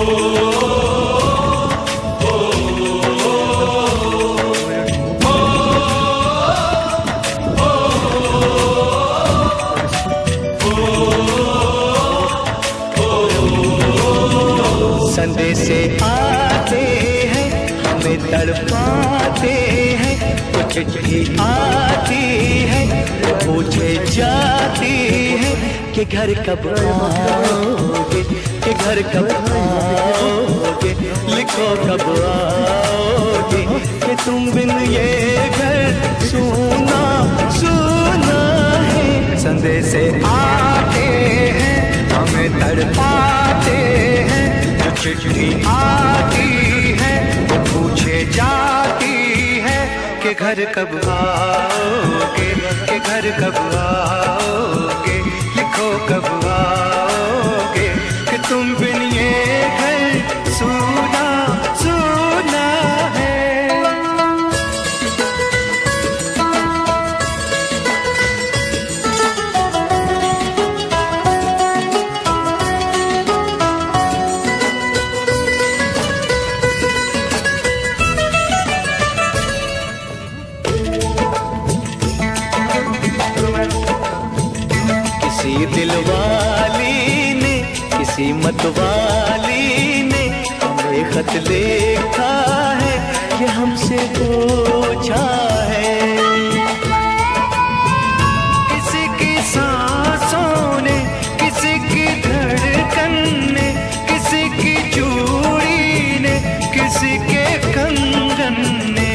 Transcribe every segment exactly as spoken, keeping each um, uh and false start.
संदेशे आते हैं हमें तड़पाते हैं, कुछ चिट्ठी आती है पूछे जाती है कि घर कब आओगे, कि घर कब आओगे, लिखो कब आओगे, कि तुम बिन ये घर सूना सूना है। संदेशे आते हैं हमें तड़पाते हैं, चिट्ठी आती है वो पूछे जाती है कि घर कब आओगे, कि घर कब आओगे, लिखो कब आओगे, कि तुम बिन ये घर सूना सूना है। किसी दिलवाली ने, किसी मतवाली ने हमें खत लिखा है कि हमसे पूछा है। किसी की सांसों ने, किसी की धड़कन ने, किसी की चूड़ी ने, किसी के कंगन ने,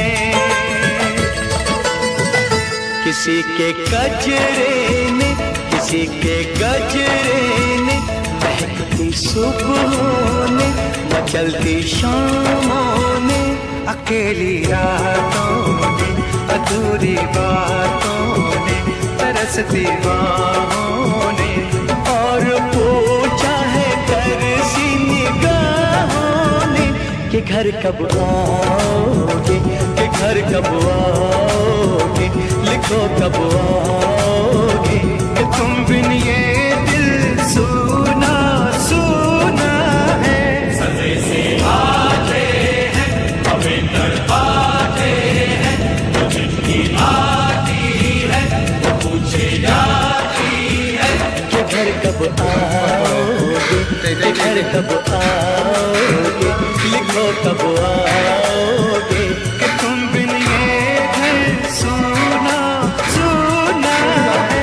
किसी के गजरे ने, किसी के गजरे ने, महकती सुबहों ने, मचलती शामों ने, अकेली रातों ने, अधूरी बातों ने, तरसती बाहों ने, और पूछा है तरसी निगाहों ने कि घर कब आओगे, कि घर कब आओगे, लिखो कब आओगे, कि तुम बिन ये दिल सूना सूना है। संदेशे आते हैं हमें तड़पाते हैं, वो चिट्ठी आती है वो पूछे जाती है कि घर कब आओगे, कि घर कब आओगे, लिखो कब आओगे, कि तुम बिन ये घर सूना सूना है।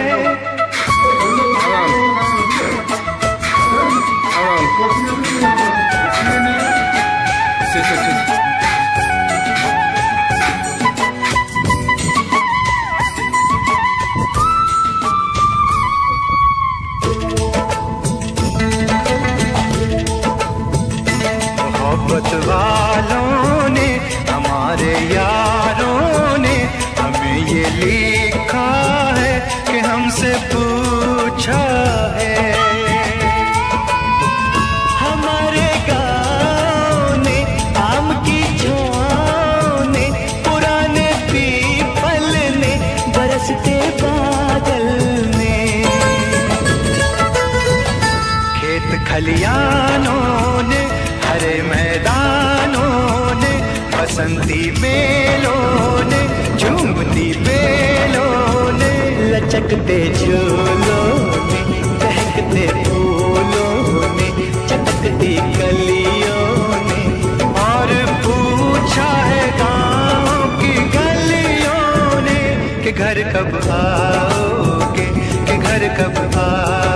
मोहब्बत वालों ने, हमारे यारों ने हमें ये लिखा है कि हमसे पूछा है। हमारे गाँव ने, आम की छाँव ने, पुराने पीपल ने, बरसते बादल ने, खेत खलियानों ने, हरे मैदानों ने, बसंती बेलों ने, झूमती बेलों ने, लचकते झूलों ने, बहकते फूलों ने, चटकती कलियों ने, और पूछा है गाँव की गलियों ने कि घर कब आओगे, कि घर कब आओगे।